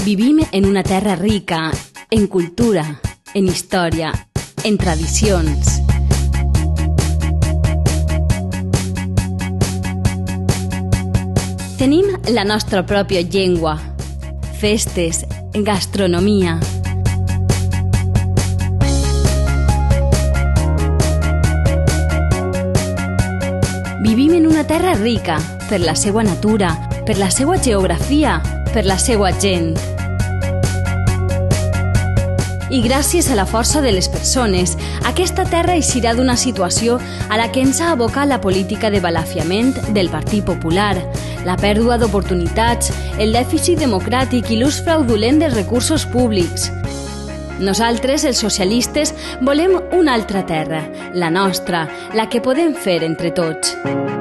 Vivim en una terra rica en cultura, en història, en tradicions. Tenim la nostra pròpia llengua, festes, gastronomia. Vivim en una terra rica per la seva natura, per la seva geografia, per la seva gent. I gràcies a la força de les persones, aquesta terra eixirà d'una situació a la que ens ha abocat la política de balafiament del Partit Popular, la pèrdua d'oportunitats, el dèficit democràtic i l'ús fraudulent dels recursos públics. Nosaltres, els socialistes, volem una altra terra, la nostra, la que podem fer entre tots.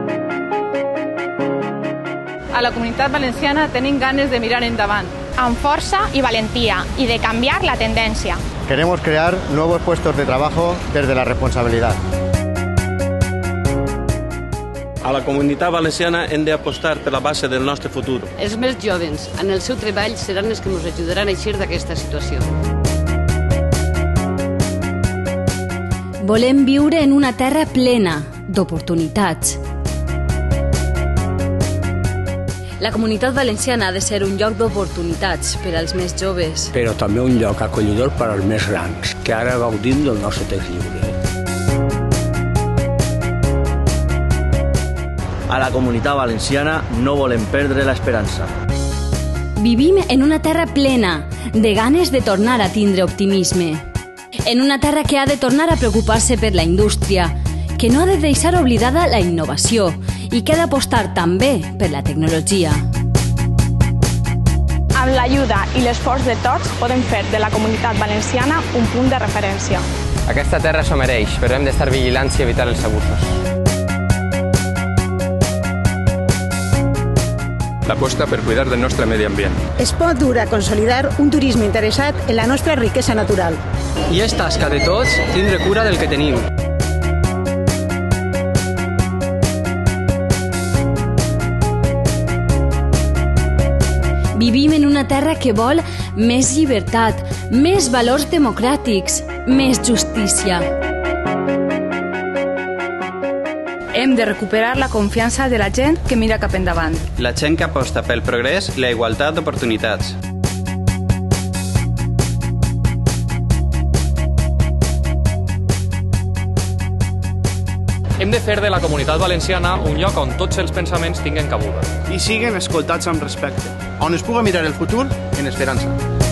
A la Comunitat Valenciana tenim ganes de mirar endavant, amb força i valentia, y de cambiar la tendencia. Queremos crear nuevos puestos de trabajo desde la responsabilidad. A la Comunitat Valenciana hem d'apostar per la base del nostre futur. Els més jovens, en el seu treball, seran els que ens ajudaran a eixir d'aquesta situació. Volem viure en una terra plena d'oportunitats. La Comunitat Valenciana ha de ser un lloc d'oportunitats per als més joves. Però també un lloc acollidor per als més grans, que ara gaudim del nostre text lliure. A la Comunitat Valenciana no volem perdre l'esperança. Vivim en una terra plena de ganes de tornar a tindre optimisme. En una terra que ha de tornar a preocupar-se per la indústria, que no ha de deixar oblidada la innovació i que ha d'apostar també per la tecnologia. Amb l'ajuda i l'esforç de tots podem fer de la Comunitat Valenciana un punt de referència. Aquesta terra s'ho mereix, però hem d'estar vigilants i evitar els abusos. L'aposta per cuidar del nostre medi ambient. Es pot dur a consolidar un turisme interessat en la nostra riquesa natural. I és tasca de tots tindre cura del que tenim. Vivim en una terra que vol més llibertat, més valors democràtics, més justícia. Hem de recuperar la confiança de la gent que mira cap endavant. La gent que aposta pel progrés i la igualtat d'oportunitats. Hem de fer de la Comunitat Valenciana un lloc on tots els pensaments tinguen cabuda. I siguen escoltats amb respecte, on es puga mirar el futur en esperança.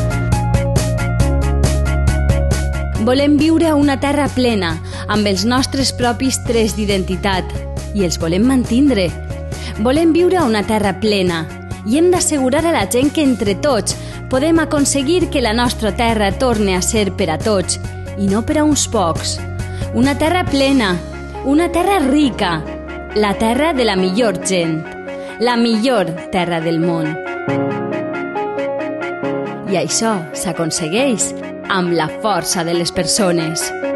Volem viure a una terra plena, amb els nostres propis trets d'identitat, i els volem mantindre. Volem viure a una terra plena, i hem d'assegurar a la gent que entre tots podem aconseguir que la nostra terra torni a ser per a tots, i no per a uns pocs. Una terra plena, una terra rica, la terra de la millor gent, la millor terra del món. I això s'aconsegueix amb la força de les persones.